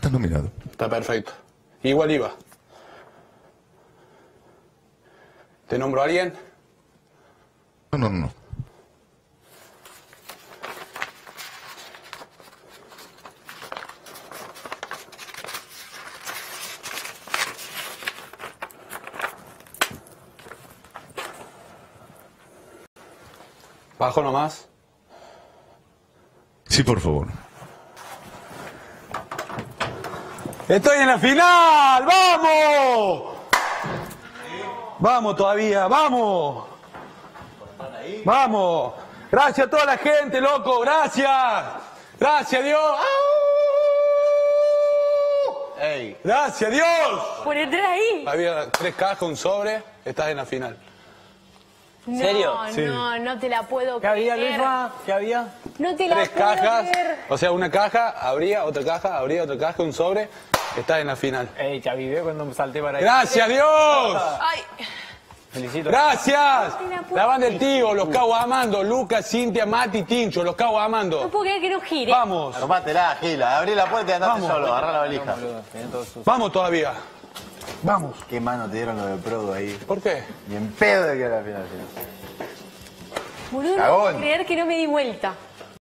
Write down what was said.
estás nominado. Está perfecto. Igual iba. ¿Te nombro a alguien? No. Bajo nomás. Sí, por favor. ¡Estoy en la final! ¡Vamos! ¡Vamos todavía! ¡Vamos! ¡Vamos! ¡Gracias a toda la gente, loco! ¡Gracias! ¡Gracias, Dios! ¡Ey! ¡Gracias, Dios! Por entrar ahí. Había 3 cajas, un sobre. Estás en la final. No, ¿Serio? Sí. no te la puedo ¿Qué había, creer. Luisma? ¿Qué había? No te la 3 puedo cajas. creer. O sea, una caja, abría otra caja, un sobre. Estás en la final. Ey, te avivé cuando salté para ahí. ¡Gracias, Dios! Ay, Felicito. ¡Gracias! No te la puedo La banda del tío, los cago amando. Lucas, Cintia, Mati, Tincho, los cago no amando. puedo creer que no gire. Vamos, Armátela, Gila. Abrí la puerta y andate Vamos. solo. Agarrá la valija. Boludo, tenés todo sucio. vamos todavía. Vamos. Qué mano te dieron lo de Prodo ahí. ¿Por qué? Y en pedo de que era la final. Boludo, no Cagón. puedo creer que no me di vuelta.